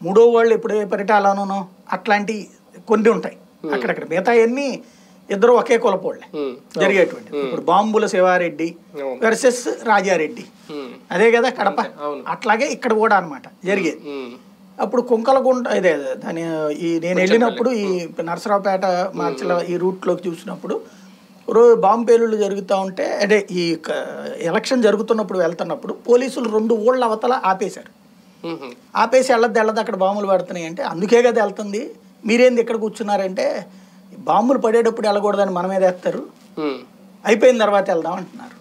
మూడో వాళ్ళు ఎప్పుడు పరిటాలనో అట్లాంటి కొన్ని ఉంటాయి అక్కడక్కడ. మిగతా అన్ని ఇద్దరు ఒకే కులపోళ్ళే జరిగేటువంటి. ఇప్పుడు బాంబుల శివారెడ్డి వర్సెస్ రాజారెడ్డి, అదే కదా కడప. అట్లాగే ఇక్కడ కూడా అనమాట జరిగేది. అప్పుడు కుంకలగుంట ఇదే దాని నేను వెళ్ళినప్పుడు ఈ నరసరావుపేట మార్చల ఈ రూట్లోకి చూసినప్పుడు రోజు బాంబు పేలుళ్ళు జరుగుతూ ఉంటే, అదే ఈ ఎలక్షన్ జరుగుతున్నప్పుడు వెళ్తున్నప్పుడు పోలీసులు 2 ఊళ్ళ అవతల ఆపేశారు. ఆపేసి వెళ్ళద్దు అక్కడ బాంబులు పడుతున్నాయి అంటే, అందుకే కదా వెళ్తుంది, మీరేంది ఇక్కడ కూర్చున్నారంటే, బాంబులు పడేటప్పుడు వెళ్ళకూడదని మన మీద వేస్తారు, అయిపోయిన తర్వాత వెళ్దాం అంటున్నారు.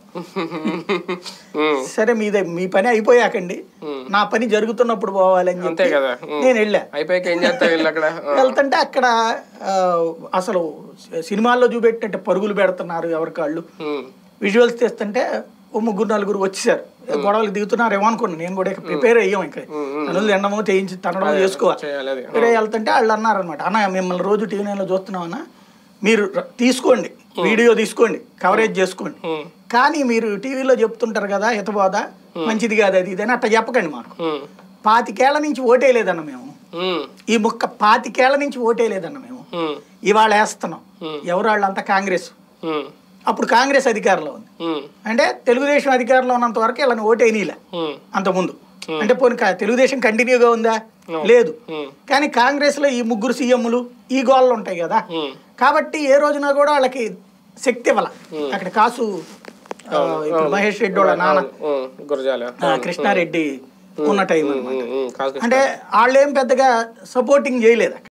సరే మీ పని అయిపోయాకండి, నా పని జరుగుతున్నప్పుడు పోవాలని చెప్పి నేను వెళ్ళా. వెళ్తుంటే అక్కడ అసలు సినిమాల్లో చూపెట్టినట్టు పరుగులు పెడుతున్నారు ఎవరికాళ్ళు. విజువల్స్ తీస్తుంటే 3-4 వచ్చేసారు, గొడవలు దిగుతున్నారేమో అనుకున్నాను. నేను కూడా ప్రిపేర్ అయ్యాం, ఇంకా తనులు ఎండమో చేయించి తనడం చేసుకోవాలి. వెళ్తుంటే వాళ్ళు అన్నారనమాట, అన్న మిమ్మల్ని రోజు టీవీ నైన్లో చూస్తున్నామన్నా, మీరు తీసుకోండి వీడియో తీసుకోండి, కవరేజ్ చేసుకోండి, కానీ మీరు టీవీలో చెప్తుంటారు కదా హితబోధ మంచిది కాదు అది ఇదని అట్లా చెప్పకండి. మాకు 25 ఏళ్ల నుంచి ఓటేయలేదన్న మేము, ఈ 25 ఏళ్ల నుంచి ఓటేయలేదన్న మేము, ఇవాళ వేస్తున్నాం. ఎవరు వాళ్ళంతా కాంగ్రెస్. అప్పుడు కాంగ్రెస్ అధికారంలో ఉంది అంటే తెలుగుదేశం అధికారంలో ఉన్నంత వరకు వీళ్ళని ఓటేయనీలే అంతకుముందు. అంటే పోనీ తెలుగుదేశం కంటిన్యూగా ఉందా? లేదు. కానీ కాంగ్రెస్ లో ఈ 3 సీఎంలు ఈ గోళ్ళు ఉంటాయి కదా, కాబట్టి ఏ రోజున కూడా వాళ్ళకి శక్తి ఇవ్వాల. అక్కడ కాసు మహేష్ రెడ్డి వాళ్ళ నాన్న కృష్ణారెడ్డి ఉన్న టైం అనమాట. అంటే వాళ్ళు ఏం పెద్దగా సపోర్టింగ్ చేయలేదు.